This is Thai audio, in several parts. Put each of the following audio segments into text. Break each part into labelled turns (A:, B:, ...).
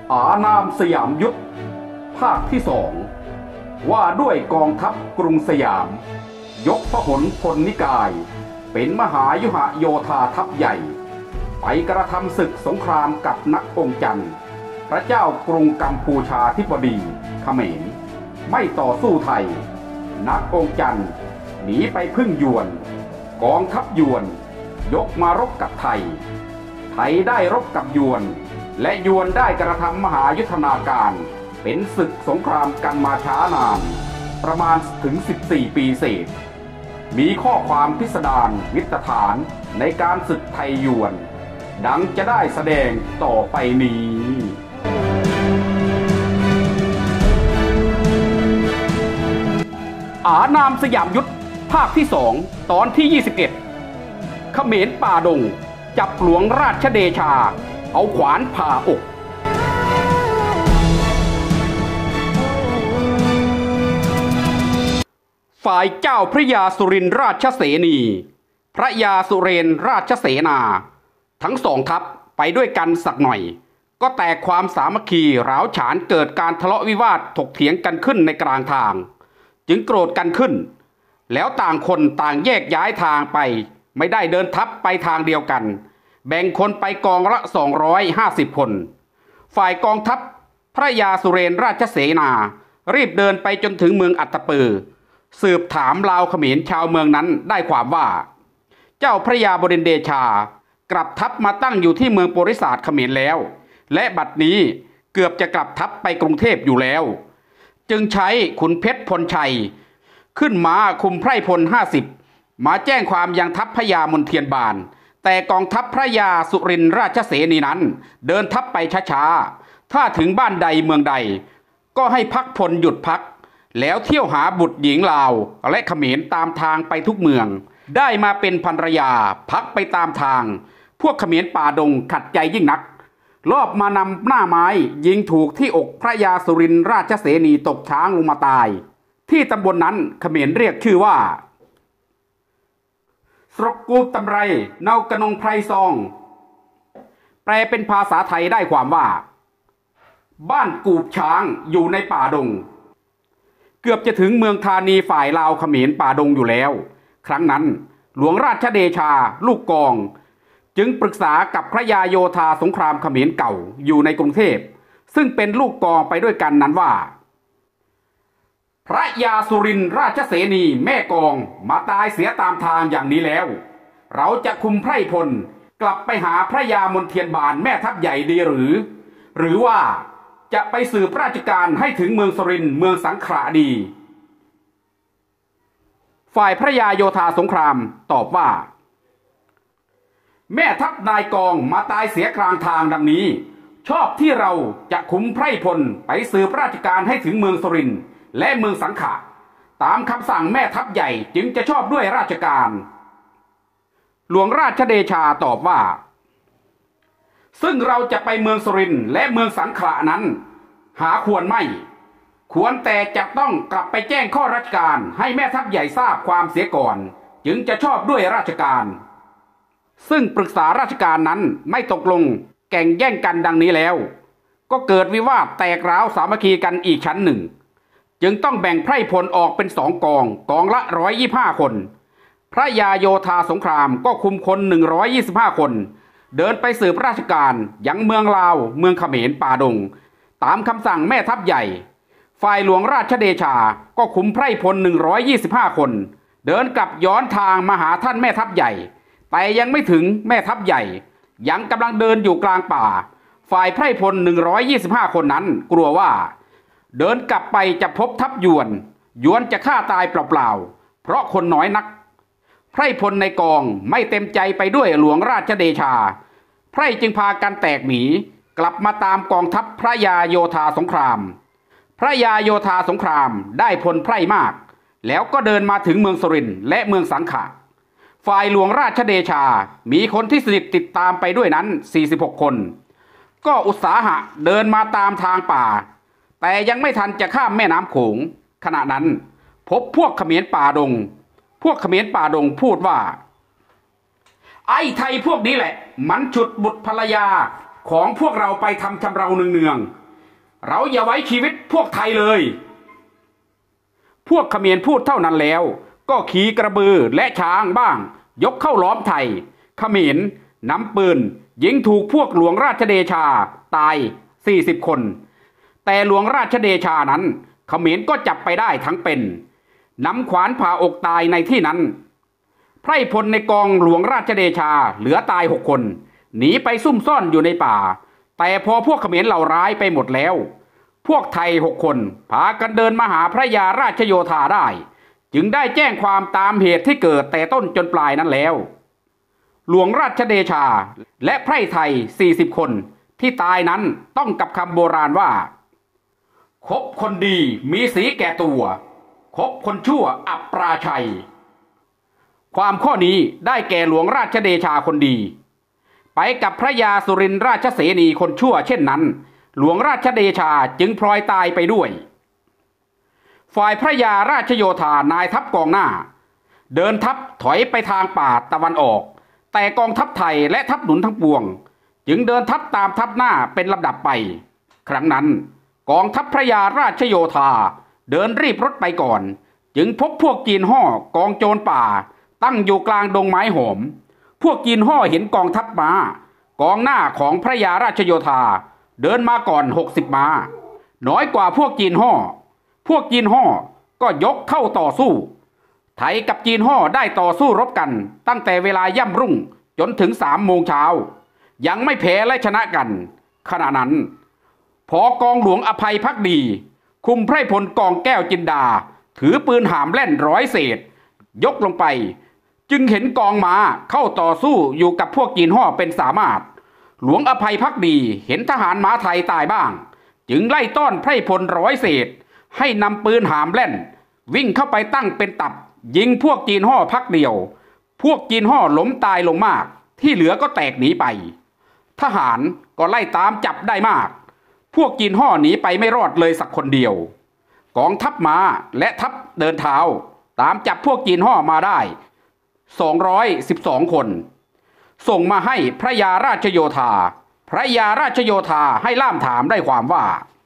A: อานามสยามยุทธภาคที่สองว่าด้วยกองทัพกรุงสยามยกพหลพลนิกายเป็นมหายุหโยธาทัพใหญ่ไปกระทำศึกสงครามกับนักองจันทร์พระเจ้ากรุงกัมพูชาธิบดีเขมรไม่ต่อสู้ไทยนักองจันทร์หนีไปพึ่งยวนกองทัพยวนยกมารบกับไทยไทยได้รบกับยวนและยวนได้กระทำมหายุทธนาการเป็นศึกสงครามกันมาช้านานประมาณถึง14 ปีเศษมีข้อความพิสดารวิตฐานในการศึกไทยยวนดังจะได้แสดงต่อไปนี้อานามสยามยุทธภาคที่2ตอนที่21เขมรป่าดงจับหลวงราชเดชาเอาขวานผ่าอกฝ่ายเจ้าพระยาสุรินทราชเสนีพระยาสุเรนราชเสนาทั้งสองทัพไปด้วยกันสักหน่อยก็แตกความสามัคคีร้าวฉานเกิดการทะเลาะวิวาทถกเถียงกันขึ้นในกลางทางจึงโกรธกันขึ้นแล้วต่างคนต่างแยกย้ายทางไปไม่ได้เดินทัพไปทางเดียวกันแบ่งคนไปกองละ250 คนฝ่ายกองทัพพระยาสุเรนราชเสนารีบเดินไปจนถึงเมืองอัตตปือสืบถามลาวเขมรชาวเมืองนั้นได้ความว่าเจ้าพระยาบดินทร์เดชากลับทัพมาตั้งอยู่ที่เมืองโพธิศาสตร์เขมรแล้วและบัดนี้เกือบจะกลับทัพไปกรุงเทพอยู่แล้วจึงใช้ขุนเพชรพลชัยขึ้นม้าคุมไพร่พล50มาแจ้งความยังทัพพญามนเทียนบานแต่กองทัพพระยาสุรินทราชเสนีนั้นเดินทัพไปช้าๆถ้าถึงบ้านใดเมืองใดก็ให้พักพลหยุดพักแล้วเที่ยวหาบุตรหญิงลาวและเขมรตามทางไปทุกเมืองได้มาเป็นภรรยาพักไปตามทางพวกเขมรป่าดงขัดใจยิ่งนักรอบมานำหน้าไม้ยิงถูกที่อกพระยาสุรินทราชเสนีตกช้างลงมาตายที่ตำบลนั้นเขมรเรียกชื่อว่าสรกกูตำไรเนากระนงไพรซองแปลเป็นภาษาไทยได้ความว่าบ้านกูบช้างอยู่ในป่าดงเกือบจะถึงเมืองธานีฝ่ายลาวเขมรป่าดงอยู่แล้วครั้งนั้นหลวงราชเดชาลูกกองจึงปรึกษากับพระยาโยธาสงครามเขมรเก่าอยู่ในกรุงเทพซึ่งเป็นลูกกองไปด้วยกันนั้นว่าพระยาสุรินทราชเสนีแม่กองมาตายเสียตามทางอย่างนี้แล้วเราจะคุมไพร่พลกลับไปหาพระยามนเทียนบานแม่ทัพใหญ่ดีหรือว่าจะไปสืบราชการให้ถึงเมืองสุรินทร์เมืองสังขละดีฝ่ายพระยาโยธาสงครามตอบว่าแม่ทัพนายกองมาตายเสียกลางทางดังนี้ชอบที่เราจะคุมไพร่พลไปสืบราชการให้ถึงเมืองสุรินทร์และเมืองสังขะตามคำสั่งแม่ทัพใหญ่จึงจะชอบด้วยราชการหลวงราชเดชาตอบว่าซึ่งเราจะไปเมืองสุรินทร์และเมืองสังขะนั้นหาควรไม่ควรแต่จะต้องกลับไปแจ้งข้อราชการให้แม่ทัพใหญ่ทราบความเสียก่อนจึงจะชอบด้วยราชการซึ่งปรึกษาราชการนั้นไม่ตกลงแข่งแย่งกันดังนี้แล้วก็เกิดวิวาทแตกร้าวสามัคคีกันอีกชั้นหนึ่งจึงต้องแบ่งไพร่พลออกเป็น2 กองละ125 คนพระยาโยธาสงครามก็คุมคน125 คนเดินไปสืบราชการยังเมืองลาวเมืองเขมรป่าดงตามคำสั่งแม่ทัพใหญ่ฝ่ายหลวงราชเดชาก็คุมไพร่พล125 คนเดินกลับย้อนทางมาหาท่านแม่ทัพใหญ่แต่ยังไม่ถึงแม่ทัพใหญ่ยังกำลังเดินอยู่กลางป่าฝ่ายไพร่พล125 คนนั้นกลัวว่าเดินกลับไปจะพบทัพยวนจะฆ่าตายเปล่าๆเพราะคนน้อยนักไพร่พลในกองไม่เต็มใจไปด้วยหลวงราชเดชาไพร่จึงพากันแตกหนีกลับมาตามกองทัพพระยาโยธาสงครามพระยาโยธาสงครามได้พลไพร่มากแล้วก็เดินมาถึงเมืองสุรินทร์และเมืองสังขะฝ่ายหลวงราชเดชามีคนที่สนิทติดตามไปด้วยนั้น46 คนก็อุตสาหะเดินมาตามทางป่าแต่ยังไม่ทันจะข้ามแม่น้ำโขงขณะนั้นพบพวกเขมรป่าดงพูดว่าไอ้ไทยพวกนี้แหละมันฉุดบุตรภรรยาของพวกเราไปทำชำเราเนืองๆเราอย่าไว้ชีวิตพวกไทยเลยพวกเขมรพูดเท่านั้นแล้วก็ขี่กระบือและช้างบ้างยกเข้าล้อมไทยเขมรนำปืนยิงถูกพวกหลวงราชเดชาตาย40 คนแต่หลวงราชเดชานั้นเขมรก็จับไปได้ทั้งเป็นนำขวานผ่าอกตายในที่นั้นไพร่พลในกองหลวงราชเดชาเหลือตาย6 คนหนีไปซุ่มซ่อนอยู่ในป่าแต่พอพวกเขมรเหล่าร้ายไปหมดแล้วพวกไทย6 คนพากันเดินมาหาพระยาราชโยธาได้จึงได้แจ้งความตามเหตุที่เกิดแต่ต้นจนปลายนั้นแล้วหลวงราชเดชาและไพร่ไทย40 คนที่ตายนั้นต้องกับคำโบราณว่าคบคนดีมีสีแก่ตัวคบคนชั่วอับปราชัยความข้อนี้ได้แก่หลวงราชเดชาคนดีไปกับพระยาสุรินทร์ราชเสนีคนชั่วเช่นนั้นหลวงราชเดชาจึงพลอยตายไปด้วยฝ่ายพระยาราชโยธานายทัพกองหน้าเดินทัพถอยไปทางป่าตะวันออกแต่กองทัพไทยและทัพหนุนทั้งปวงจึงเดินทัพตามทัพหน้าเป็นลำดับไปครั้งนั้นกองทัพพระยาราชโยธาเดินรีบรถไปก่อนจึงพบพวกจีนห่อกองโจรป่าตั้งอยู่กลางดงไม้หอมพวกจีนห่อเห็นกองทัพม้ากองหน้าของพระยาราชโยธาเดินมาก่อน60 ม้าน้อยกว่าพวกจีนห่อพวกจีนห่อก็ยกเข้าต่อสู้ไทยกับจีนห่อได้ต่อสู้รบกันตั้งแต่เวลาย่ำรุ่งจนถึง3 โมงเช้ายังไม่แพ้และชนะกันขณะนั้นพอกองหลวงอภัยภักดีคุมไพร่พลกองแก้วจินดาถือปืนหามแล่น100 เศษยกลงไปจึงเห็นกองม้าเข้าต่อสู้อยู่กับพวกจีนห่อเป็นสามารถหลวงอภัยภักดีเห็นทหารม้าไทยตายบ้างจึงไล่ต้อนไพร่พล100 เศษให้นำปืนหามแล่นวิ่งเข้าไปตั้งเป็นตับยิงพวกจีนห่อพักเดียวพวกจีนห่อล้มตายลงมากที่เหลือก็แตกหนีไปทหารก็ไล่ตามจับได้มากพวกจีนห่อหนีไปไม่รอดเลยสักคนเดียวกองทัพม้าและทัพเดินเท้าตามจับพวกจีนห่อมาได้212 คนส่งมาให้พระยาราชโยธาพระยาราชโยธาให้ล่ามถามได้ความว่า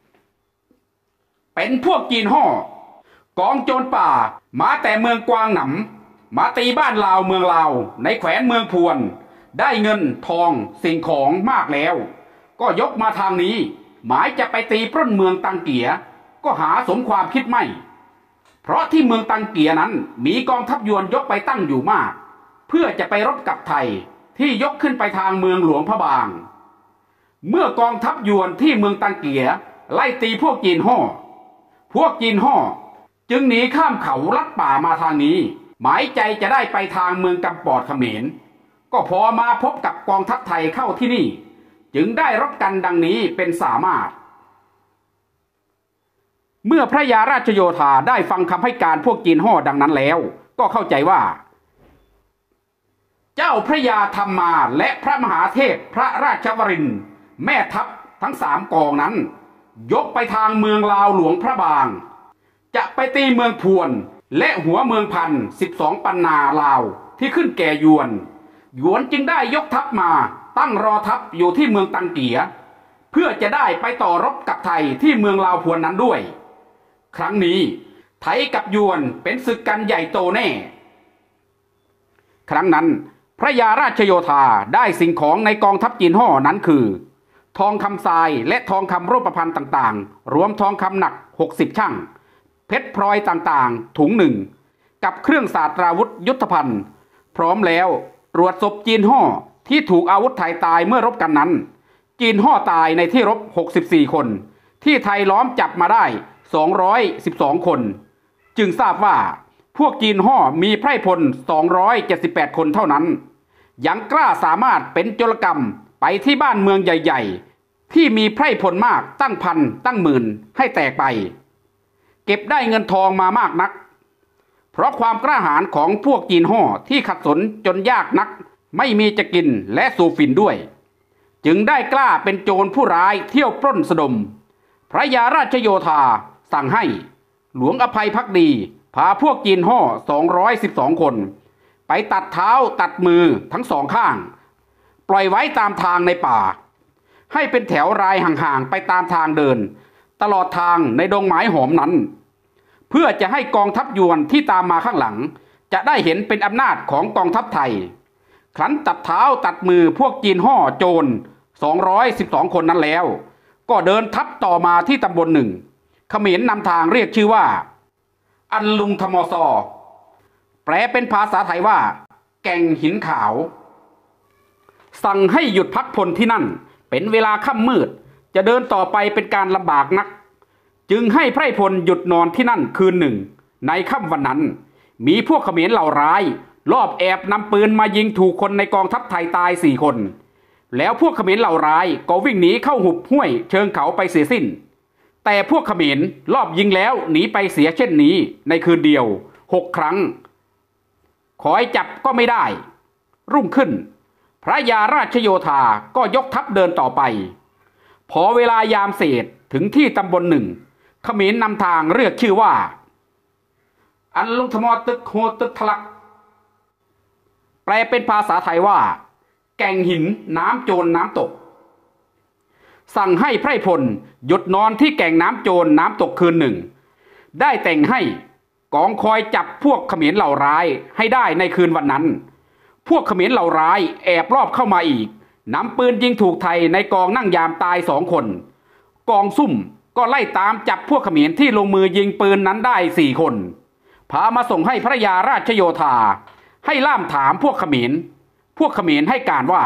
A: เป็นพวกจีนห่อกองโจรป่ามาแต่เมืองกวางหนำมาตีบ้านลาวเมืองลาวในแขวนเมืองพวนได้เงินทองสิ่งของมากแล้วก็ยกมาทางนี้หมายจะไปตีปล้นเมืองตังเกียก็หาสมความคิดไม่เพราะที่เมืองตังเกียนั้นมีกองทัพยวนยกไปตั้งอยู่มากเพื่อจะไปรบกับไทยที่ยกขึ้นไปทางเมืองหลวงพระบางเมื่อกองทัพยวนที่เมืองตังเกียไล่ตีพวกจีนห่อพวกจีนห่อจึงหนีข้ามเขาลัดป่ามาทางนี้หมายใจจะได้ไปทางเมืองกำปอดเขมรก็พอมาพบกับกองทัพไทยเข้าที่นี่จึงได้รบกันดังนี้เป็นสามารถเมื่อพระยาราชโยธาได้ฟังคำให้การพวกจีนห่อดังนั้นแล้วก็เข้าใจว่าเจ้าพระยาธรรมาและพระมหาเทพพระราชวรินทร์แม่ทัพทั้ง3 กองนั้นยกไปทางเมืองลาวหลวงพระบางจะไปตีเมืองพวนและหัวเมืองพัน12 ปันนาลาวที่ขึ้นแก่ยวนจึงได้ยกทัพมาตั้งรอทัพอยู่ที่เมืองตังเกียเพื่อจะได้ไปต่อรบกับไทยที่เมืองลาวพวนนั้นด้วยครั้งนี้ไทยกับยวนเป็นศึกกันใหญ่โตแน่ครั้งนั้นพระยาราชโยธาได้สิ่งของในกองทัพจีนห่อนั้นคือทองคำทรายและทองคำรูปพรรณต่างๆรวมทองคำหนัก60 ชั่งเพชรพลอยต่างๆถุง1กับเครื่องศาสตราวุธยุทธภัณฑ์พร้อมแล้วตรวจศพจีนห่อที่ถูกอาวุธไทยตายเมื่อรบกันนั้นจีนห่อตายในที่รบ64 คนที่ไทยล้อมจับมาได้212 คนจึงทราบว่าพวกจีนห่อมีไพร่พล278 คนเท่านั้นยังกล้าสามารถเป็นโจรกรรมไปที่บ้านเมืองใหญ่ๆที่มีไพร่พลมากตั้งพันตั้งหมื่นให้แตกไปเก็บได้เงินทองมามากนักเพราะความกล้าหาญของพวกจีนห่อที่ขัดสนจนยากนักไม่มีจะกินและสูบฝิ่นด้วยจึงได้กล้าเป็นโจรผู้ร้ายเที่ยวปล้นสะดมพระยาราชโยธาสั่งให้หลวงอภัยภักดีพาพวกจีนห่อ212 คนไปตัดเท้าตัดมือทั้ง2 ข้างปล่อยไว้ตามทางในป่าให้เป็นแถวรายห่างๆไปตามทางเดินตลอดทางในดงไม้หอมนั้นเพื่อจะให้กองทัพยวนที่ตามมาข้างหลังจะได้เห็นเป็นอำนาจของกองทัพไทยครั้นตัดเท้าตัดมือพวกจีนห่อโจร212 คนนั้นแล้วก็เดินทัพต่อมาที่ตำบลหนึ่งเขมรนำทางเรียกชื่อว่าอันลุงทมซอแปลเป็นภาษาไทยว่าแก่งหินขาวสั่งให้หยุดพักพลที่นั่นเป็นเวลาค่ำมืดจะเดินต่อไปเป็นการลำบากนักจึงให้ไพร่พลหยุดนอนที่นั่นคืนหนึ่งในค่ำวันนั้นมีพวกเขมรเหล่าร้ายลอบแอบนำปืนมายิงถูกคนในกองทัพไทยตาย4 คนแล้วพวกเขมรเหล่าร้ายก็วิ่งหนีเข้าหุบห้วยเชิงเขาไปเสียสิ้นแต่พวกเขมรลอบยิงแล้วหนีไปเสียเช่นนี้ในคืนเดียว6 ครั้งขอให้จับก็ไม่ได้รุ่งขึ้นพระยาราชโยธาก็ยกทัพเดินต่อไปพอเวลายามเศษถึงที่ตำบลหนึ่งเขมรนำทางเรียกชื่อว่าอันลุงทมอตึกโฮตึกทะลักแปลเป็นภาษาไทยว่าแก่งหินน้ำโจรน้ำตกสั่งให้ไพร่พลหยุดนอนที่แก่งน้ำโจรน้ำตกคืนหนึ่งได้แต่งให้กองคอยจับพวกเขมรเหล่าร้ายให้ได้ในคืนวันนั้นพวกเขมรเหล่าร้ายแอบรอบเข้ามาอีกนำปืนยิงถูกไทยในกองนั่งยามตาย2 คนกองซุ่มก็ไล่ตามจับพวกเขมรที่ลงมือยิงปืนนั้นได้4 คนพามาส่งให้พระยาราชโยธาให้ล่ามถามพวกเขมรให้การว่า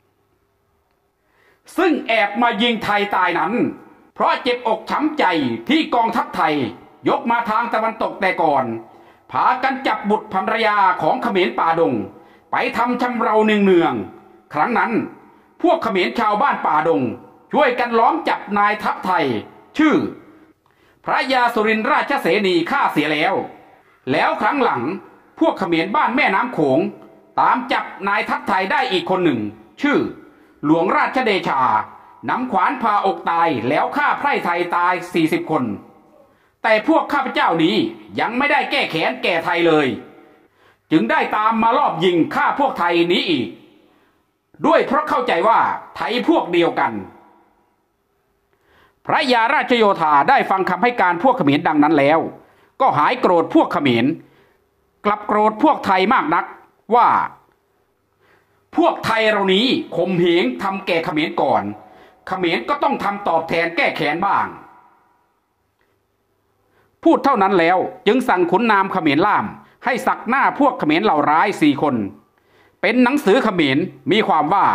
A: ซึ่งแอบมายิงไทยตายนั้นเพราะเจ็บอกช้ำใจที่กองทัพไทยยกมาทางตะวันตกแต่ก่อนพากันจับบุตรภรรยาของเขมรป่าดงไปทำชำเราเนืองๆครั้งนั้นพวกเขมรชาวบ้านป่าดงช่วยกันล้อมจับนายทัพไทยชื่อพระยาสุรินทราชเสนีฆ่าเสียแล้วครั้งหลังพวกเขมรบ้านแม่น้ำโขงตามจับนายทัพไทยได้อีกคนหนึ่งชื่อหลวงราชเดชานำขวานพาอกตายแล้วฆ่าไพร่ไทยตาย40 คนแต่พวกข้าพเจ้านี้ยังไม่ได้แก้แค้นแก่ไทยเลยจึงได้ตามมาลอบยิงฆ่าพวกไทยนี้อีกด้วยเพราะเข้าใจว่าไทยพวกเดียวกันพระยาราชโยธาได้ฟังคำให้การพวกเขมรดังนั้นแล้วก็หายโกรธพวกเขมรกลับโกรธพวกไทยมากนักว่าพวกไทยเรานี้ข่มเหงทำแก่เขมรก่อนเขมรก็ต้องทำตอบแทนแก้แค้นบ้างพูดเท่านั้นแล้วจึงสั่งขุนนางเขมรล่ามให้สักหน้าพวกเขมรเหล่าร้าย4 คนเป็นหนังสือเขมรมีความว่า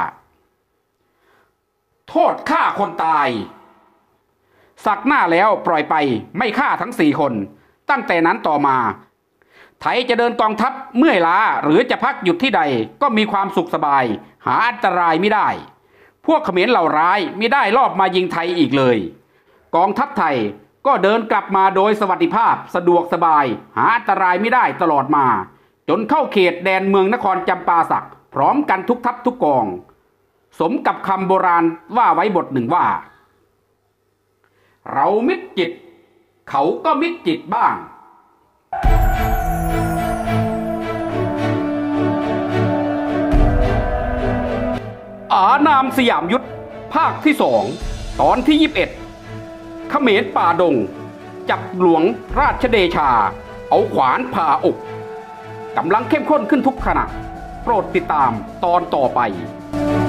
A: โทษฆ่าคนตายสักหน้าแล้วปล่อยไปไม่ฆ่าทั้ง4 คนตั้งแต่นั้นต่อมาไทยจะเดินกองทัพเมื่อยล้าหรือจะพักหยุดที่ใดก็มีความสุขสบายหาอันตรายไม่ได้พวกเขมรเหล่าร้ายไม่ได้ลอบมายิงไทยอีกเลยกองทัพไทยก็เดินกลับมาโดยสวัสดิภาพสะดวกสบายหาอันตรายไม่ได้ตลอดมาจนเข้าเขตแดนเมืองนครจำปาสักพร้อมกันทุกทัพทุกกองสมกับคำโบราณว่าไว้บทหนึ่งว่าเรามิตรจิตเขาก็มิตรจิตบ้างอานามสยามยุทธภาคที่2ตอนที่21เขมรป่าดงจับหลวงราชเดชาเอาขวานผ่าอกกำลังเข้มข้นขึ้นทุกขณะโปรดติดตามตอนต่อไป